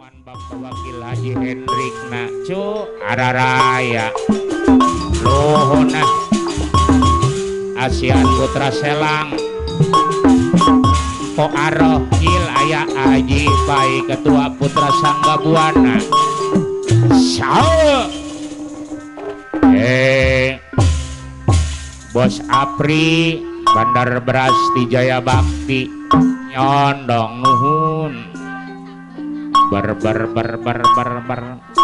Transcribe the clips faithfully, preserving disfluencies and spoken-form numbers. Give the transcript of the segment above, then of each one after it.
rombongan Bapak Wakil Haji Hendrik Nacu Araraya Luhuna Asian Putra Selang Po Arohil Aya Haji Pai Ketua Putra Sangga Buana Sao Eh Bos Apri Bandar Beras di Jaya Bakti nyondong nuhun ber ber ber ber ber ber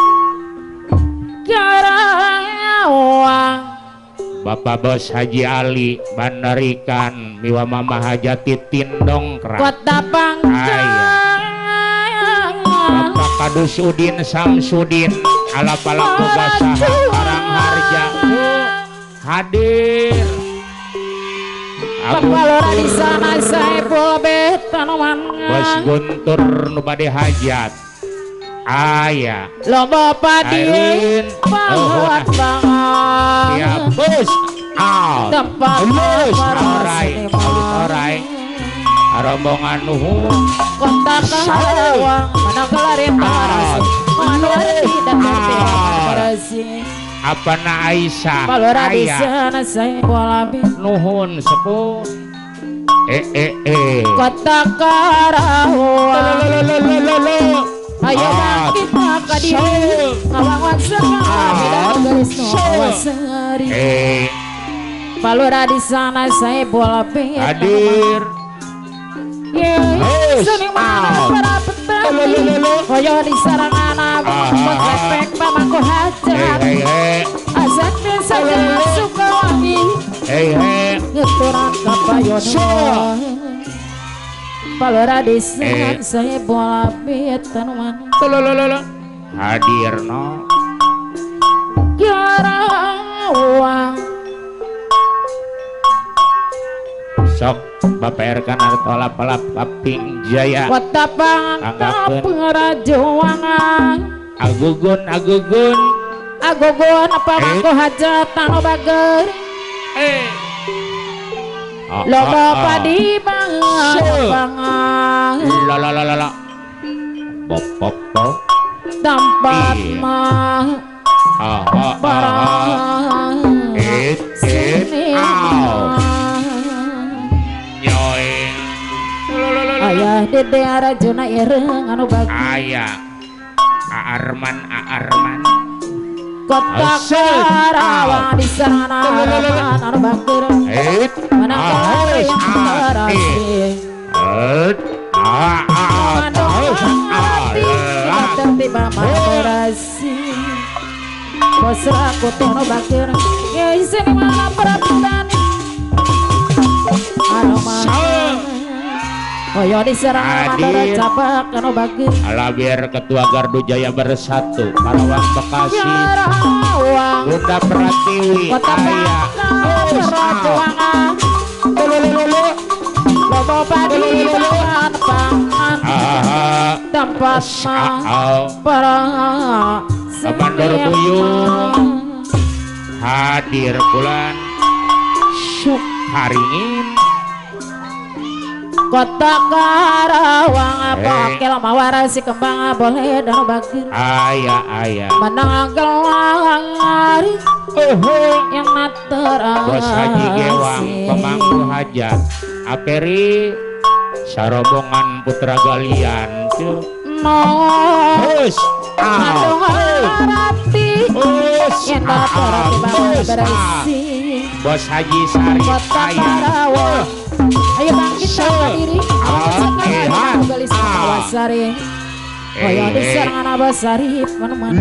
Bapak Bos Haji Ali Bandar Ikan Miwa Mama Hajati Tindong Kerak Kota Pangkang Bapak Kadus Udin Samsudin ala pala boga saha Karangharja hadir Kepala di sana saya boleh tanaman Bos Guntur nu bade hajat aya loba padi banget banget ya bos out tempat bos para orai orai rombongan nuhun kontak Karawang mana kelarin parasi manuari dan parasi apa na Aisyah Palora di sana saya bola nuhun sepuh eh eh eh kota Karawang ayo kita kadiri ngawang sekali dan garis nawasari eh Palora di sana saya bola hadir seni mana para petani koyo di sarangan abang lepek pamangku hajat azan desa masuk ke wangi ngeturan kapayon Palora di sana saya bola betanuan hadir no Karawang sok Bapak Erkan Artola Palap Kaping Jaya kota Pangkang Pengerajuangan Agugun Agugun Agugun pamangku hajat tano bager eh loba padi banget banget la la la la la pop pop pop tempat mah aha barang it it out nyoy ayah dede arajuna ireng anu bagi ayah Arman Arman kota Karawang di sana anu bakir it mana kelarin terasi it ah ah ah tertiba terasi bos aku tono bakir ya sini mana perabdani anu mah koyo diserang ada cabak anu bakir ala biar Ketua Gardu Jaya Bersatu Karawang Bekasi Bunda Pratiwi kota ayah Perajuangan lulu lobo padi pangan pangan tempat mah para Bandar Buyung hadir bulan syuk haringin kota Karawang apa ke lama warasi kembang boleh dan bakir ayah ayah menang gelang hari yang naterasi Bos Haji Gewang pemangku hajat aperi sarombongan putra galian tuh Hus out rati yang naterasi banget berisi Bos Haji Sari kota Karawang ayo bangkit sama diri awak sekarang galis awasari koyo diserang abasari mana-mana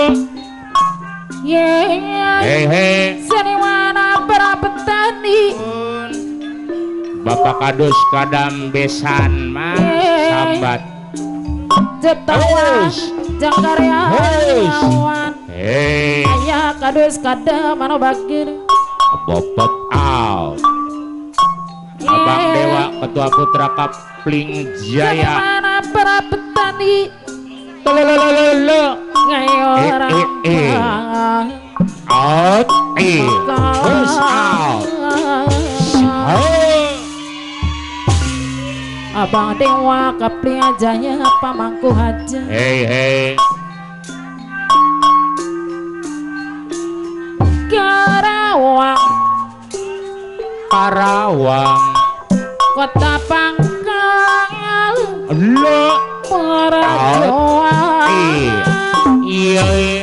yeah hehe seni mana para petani Bapak Kadus Kadam Besan mah sambat jetawa jangkarya lawan hei ayah Kadus Kadam mana bakir bopot out Abang Dewa Ketua Putra Kapling Jaya mana para petani lololololo ngayor eh eh out eh push out Abang Dewa Kaplia Jaya Pamangku Haja. Hei hei. Karawang Karawang Kota Pangkal lo para Oh, Jawa. iya iya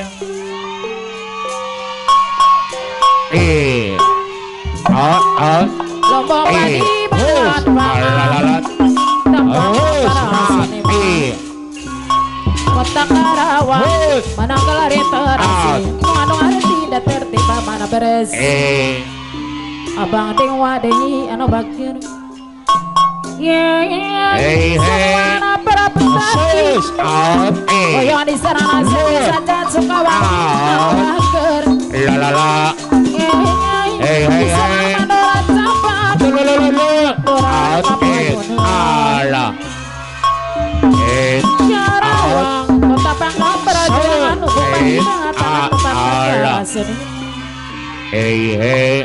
eh oh oh Lombok padi eh berat alalat banget oh eh Kota Karawang Hus. Mananggal hari terasi mengandung hari tidak tertiba mana beres eh Abang Dewa Dehi anu bakir yeah yeah Hey, hey. semua para petani sus out eh koyong di sarana bisa dan suka waktu bakir lalala Hey, hey, hey. lo lo lo lo out eh ala eh Karawang Kota Pangkal Perajuan Hubungan Eh, Tangan ala. Seni hey hey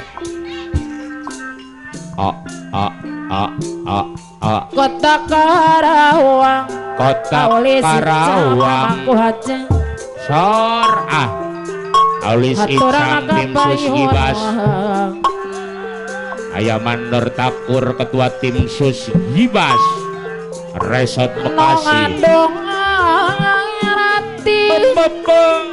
ah ah ah ah ah Kota Karawang kota Aulis Karawang Mangku Haja sor ah aulis icang tim sus gibas aya mandor takur ketua tim sus gibas resort Bekasi Nongandong Rati Bebeng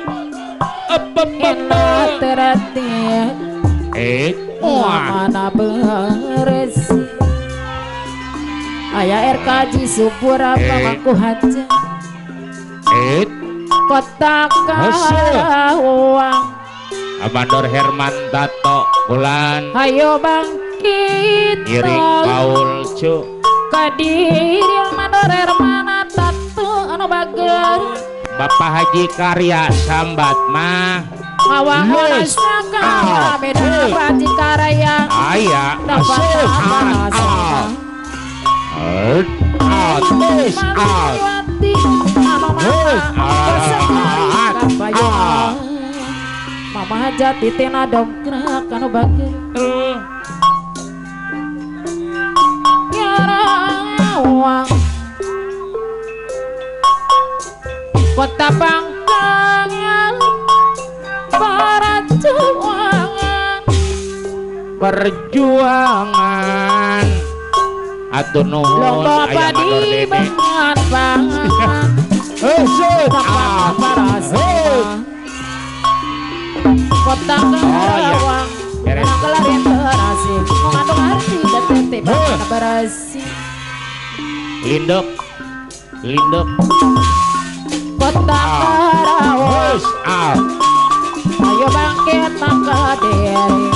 Enak terati eh wah Mana beres Ayah R K J subur apa Eh. Mangku Haja eh Kota Karawang Amandor Herman Tato Bulan Ayo bangkit Iring Paul Cu Kadiri Mandor Hermana Tatu anu bager Bapak Haji Karya Sambat mah Awang Yes. Wanasaka Ah. Beda Haji Karaya aya Dapat asus apa ah sama ah ah tus ah Mandiwati Anu Yes. mama Ah. Bersekali Ah. Kapayungan Mama Hajati Tina dongkrak anu bager Karawang Kota Pangkal para juangan perjuangan atuh nuhun lomba aya Mandor padi Dede banget banget asus tempat ah para semua Kota Karawang Beres. Mana kelarian terasi mengandung arti dan tertib mana berasi linduk linduk Kota Karawang Hus ah ayo bangkit mangga diri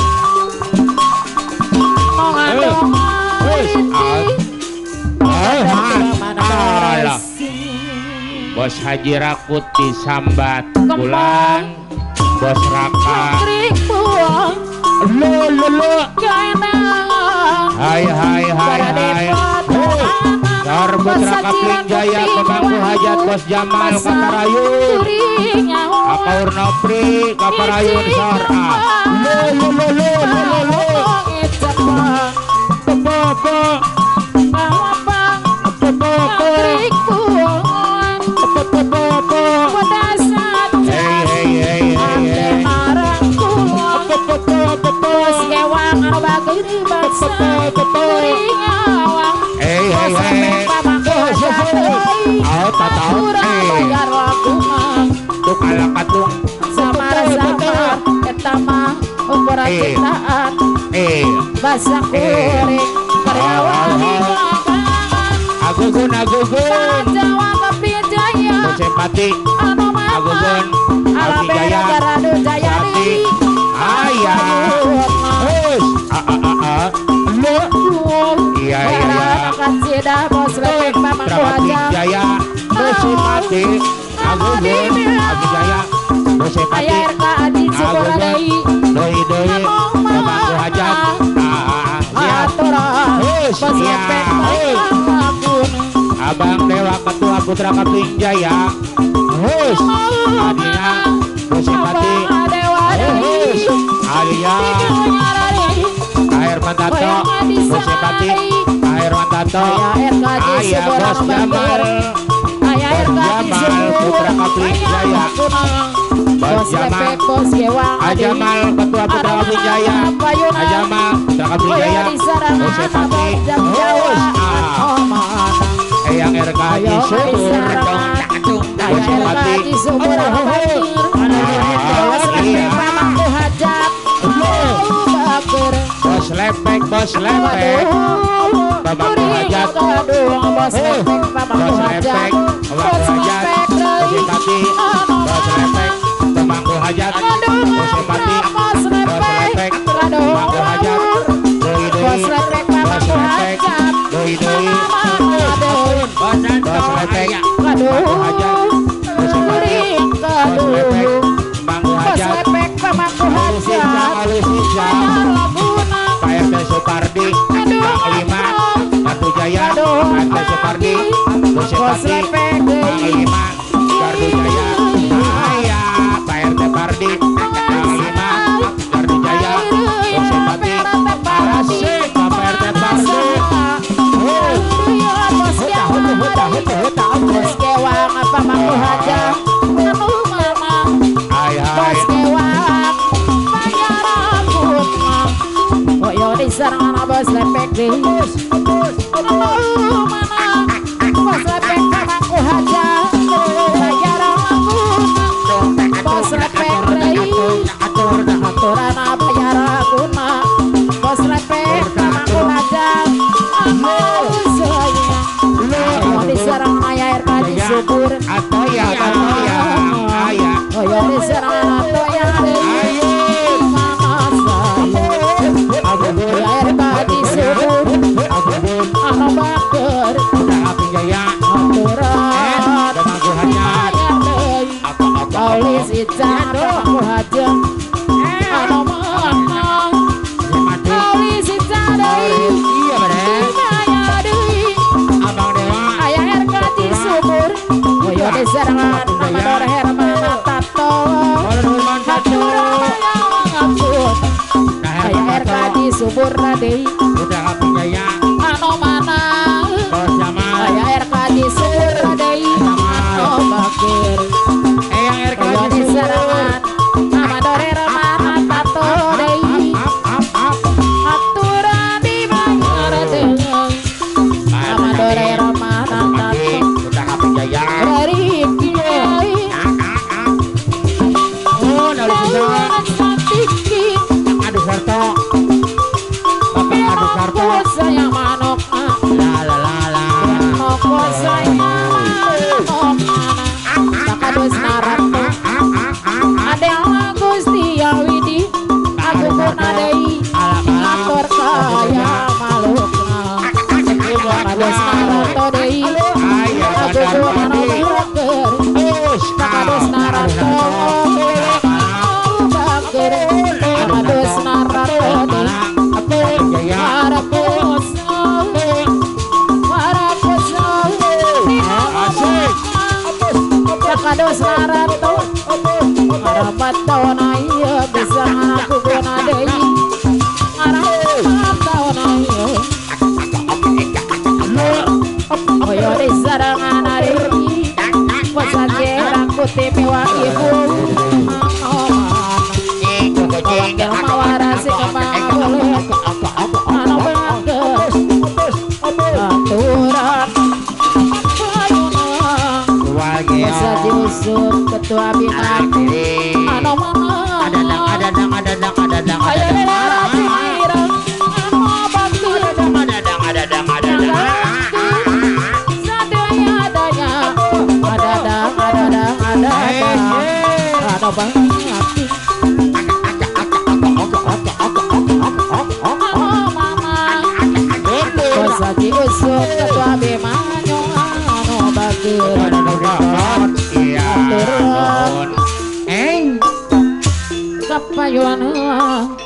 mengandung Hus ah arti mana Alah. berasi Bos Haji Rakuti Sambat Kembang. Bulan Bos Raka Krik buang lo lo lo kainangan hai hai hai hai Dar Putra Kapling Jaya Pemangku Hajat Bos Jamal Kaparayu Akaur Nopri Kaparayun Sor ah lo lo lo lo lo lo lo apa apa apa apa apa apa hei hei hei hei hei Hei hei hei Au tatau eh Tuk ala katung Samar-samar etama ukuran Eh. cintaan eh Basa kuring karyawan Agugun agugun Jawa Kepi Jaya Sempati Anu mama Agugun Ala Alfi beda Jaya garadu jaya Pati di Aya Hus ah ah ah ah Lo Iya iya iya Kasida bos lepek mamang Trakapling wajah Jaya Sempati Agugun Alfi Jaya Sempati Ayah R K Adi Sukoradai Doi doi Pemangku Hajat ah siap Aturan Hus bos iya lepek Hus mamang Abang Dewa Ketua Putra Kapling Jaya Hus Adinya Sempati Hus Alia Air Mantato Sempati Air Herman Tato, Ayah R K J Ayah Bos Jamal, Ayah R K J Putra Kapling Jaya, Bos Jamal, Bos Gewang, Ajamal Ketua Putra Kapling Jaya, Ajamal Putra Kapling Jaya, Bos Sepati, Bos Eyang R K J Subur, Bos Sepati, Subur, Bos Lepek, Bos Lepek, Babang Hajat, Bos Lepek, Bos Lepek, Babang Hajat, Bos Sepati, Bos Lepek, Babang Hajat, Bos Sepati, Bos Lepek, Babang Hajat, Doi Doi, Bos Lepek, Doi Doi, Bos Lepek, Babang Hajat, Bos Sepati, Bos Lepek, Babang Hajat, Alusisa, Pak R T Supardi, Panglima, Batu Jaya, Pak R T Supardi, Bos Sepati, Panglima, Gardu Jaya, Ayah, Pak R T Pardi, Panglima, Gardu Jaya, Bos Sepati, Asik, Pak R T Pardi, Bos Gewang apa Mangku Haja, Ayah, Bos Gewang, Banyarakun, kok yo diserang anak Bos Lepek deh. Bos Lepek Mangku Haja, Banyarakun, Bos Lepek deh. Aturan apa Banyarakun, Bos Lepek Mangku Haja, yo diserang Ayah R K J Subur. Atoya, Atoya, Ayah, Oh yo diserang atau yang ayah R K J Subur, Ano Bakar, Putra Kapling Jaya, Aturan Babang Hajat, Paulis Ican Mangku Haja, Ano Manang Paulis Ican Iya bener, Ayah Dewi Abang Dewa, Ayah R K J Subur. Oh yo diserang Amador Herman Tato, Herman Tato, Ayah R K J Subur Radei, Putra Kapling Jaya, Ano Manang Bos Jamal, Ayah R K J Subur Radei, Ano Bakir. Eyang R K J Yo Subur, diserangan Amador Herman Tato Dei, Ap, ap, ap, aturan dibayar dengan Amador Herman Tato Putra Kapling Jaya, dari Kiai. oh dari Susa, Adu Sarto, Bapak Adu Sarto, Sayang manok ah, la la la la, noko sayang manok mana, takadus naratu, ada yang Gusti yang Widi, aku pun adai, lapor kaya malukna, takadus naratu dei, Ayah aku Bandar pun Padi, adai, Us, takadus naratu, bakir, takadus naratu dei. Jaya, Marapos, marapos, asik, Kados narato, marapat taon ayo bisa aku guna deui, marapat taon ayo, oyo disarangan deui, pasake rangkuti mewah ibu, wakil mawarasi kemanggul, anu bangkes, aturan, masa diusut ketua bina, anu mana, adadang, adadang, adadang, ayo adadang, lera cirang, anu bakir, adadang, adadang, adadang, sadaya adanya, adadang, adadang, adadang, anu bangkes. Saki usuk ketua Bimanyo anu bakir iya, turun eng, kapayuan